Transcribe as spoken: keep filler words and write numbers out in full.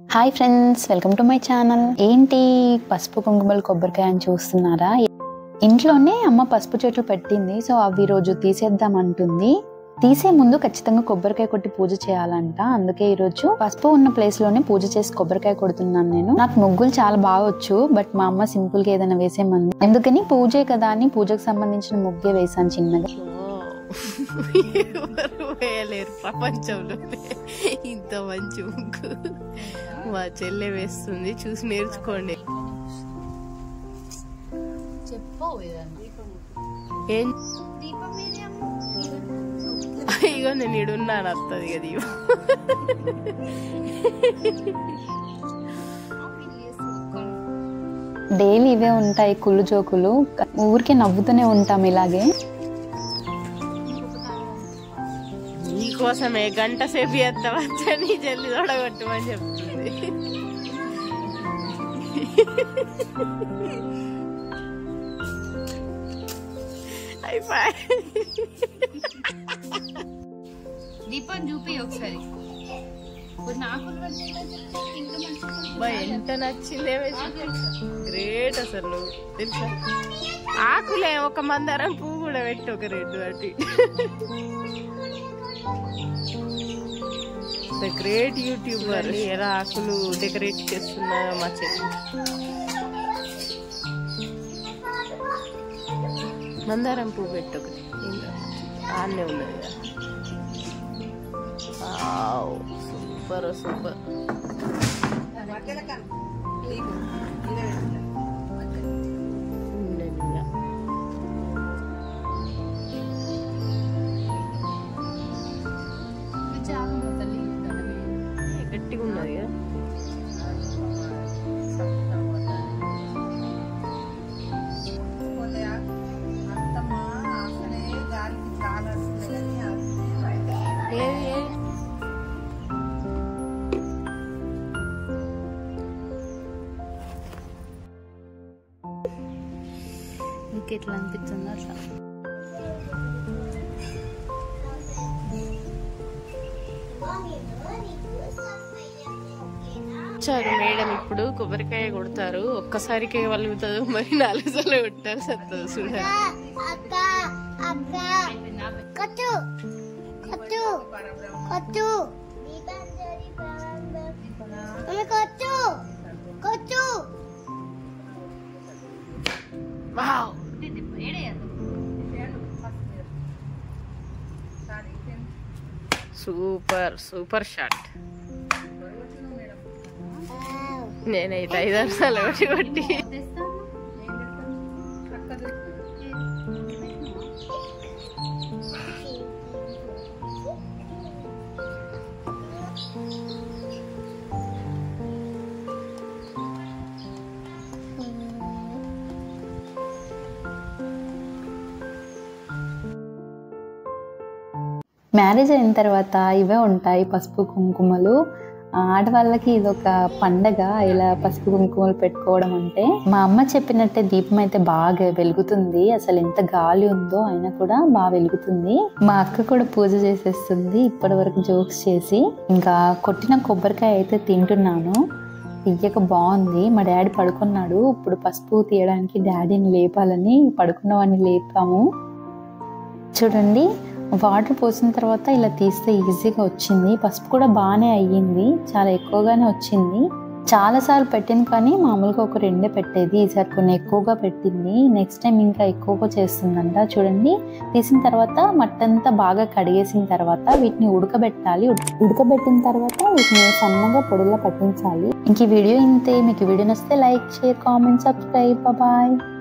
Hi friends, welcome to my channel. ఏంటి పసుపు కుంకుమలు కొబ్బరికాయ అని చూస్తున్నారా? ఇంట్లోనే అమ్మ పసుపు చెట్లు పెట్టింది, సో అవి రోజు తీసేద్దాం అంటుంది. తీసే ముందు ఖచ్చితంగా కొబ్బరికాయ కొట్టి పూజ చేయాలంట. అందుకే ఈరోజు పసుపు ఉన్న ప్లేస్ లోనే పూజ చేసి కొబ్బరికాయ కొడుతున్నాను. నేను నాకు ముగ్గులు చాలా బాగా వచ్చు, బట్ మా అమ్మ సింపుల్ గా ఏదైనా వేసేమంది. ఎందుకని పూజే కదా అని పూజకు సంబంధించిన ముగ్గే వేసాను చిన్నగా. ఎవరు వేయలేరు ప్రపంచంలో ఇంత మంచి ముగ్గు. మా చెల్లె వేస్తుంది, చూసి నేర్చుకోండి. ఏం ఇగో నేను ఇడున్నాను, వస్తుంది కదా. డైలీ ఇవే ఉంటాయి కుళ్ళు జోకులు, ఊరికే నవ్వుతూనే ఉంటాం ఇలాగే. నీకోసమే గంట సేపు ఎత్తవచ్చా, నీ జల్లి తొడగొట్టమని చెప్తుంది. దీపం చూపి ఒకసారి. ఎంత నచ్చిందే, గ్రేట్ అసలు. తెలుసా, ఆకులే ఒక మందారం పువ్వు కూడా పెట్టి ఒక రెండు అటు. The great YouTuber. ఎలా ఆకులు డెకరేట్ చేస్తున్నారో మా చెల్లి. మందారం పువ్వు పెట్టి ఒకటి ఆన్నే ఉన్నది కదా. Super super. గట్టిగా ఉన్నది కదా. ఇంకెట్లా అనిపిస్తుందో అట్లా. చాలు మేడం, ఇప్పుడు కొబ్బరికాయ కొడతారు. ఒక్కసారికే వలుగుతుంది, మరి నాలుగు సార్లు కొట్టారు సత్తదు చూడాలి. Super super shot. నేనైతే ఐదారు సార్లు కొట్టి కొట్టి మ్యారేజ్ అయిన తర్వాత ఇవే ఉంటాయి పసుపు కుంకుమలు. ఆడవాళ్ళకి ఇదొక పండగ, ఇలా పసుపు కుంకుమలు పెట్టుకోవడం అంటే. మా అమ్మ చెప్పినట్టే దీపం అయితే బాగా వెలుగుతుంది. అసలు ఎంత గాలి ఉందో అయినా కూడా బాగా వెలుగుతుంది. మా అక్క కూడా పూజ చేసేస్తుంది ఇప్పటి వరకు జోక్స్ చేసి. ఇంకా కొట్టిన కొబ్బరికాయ అయితే తింటున్నాను. తీయక బాగుంది. మా డాడీ పడుకున్నాడు. ఇప్పుడు పసుపు తీయడానికి డాడీని లేపాలని పడుకున్న వాడిని లేపాము. చూడండి, వాటర్ పోసిన తర్వాత ఇలా తీస్తే ఈజీగా వచ్చింది. పసుపు కూడా బాగానే అయ్యింది, చాలా ఎక్కువగానే వచ్చింది. చాలాసార్లు పెట్టింది కానీ మామూలుగా ఒక రెండే పెట్టేది, ఈసారి కొన్ని ఎక్కువగా పెట్టింది. నెక్స్ట్ టైం ఇంకా ఎక్కువగా చేస్తుందంట. చూడండి, తీసిన తర్వాత మట్టంతా బాగా కడిగేసిన తర్వాత వీటిని ఉడకబెట్టాలి. ఉడకబెట్టిన తర్వాత వీటిని సన్నగా పొడిలా పట్టించాలి. ఇంక ఈ వీడియో ఇంతే. మీకు వీడియో నచ్చితే like, share, comment, subscribe. Bye.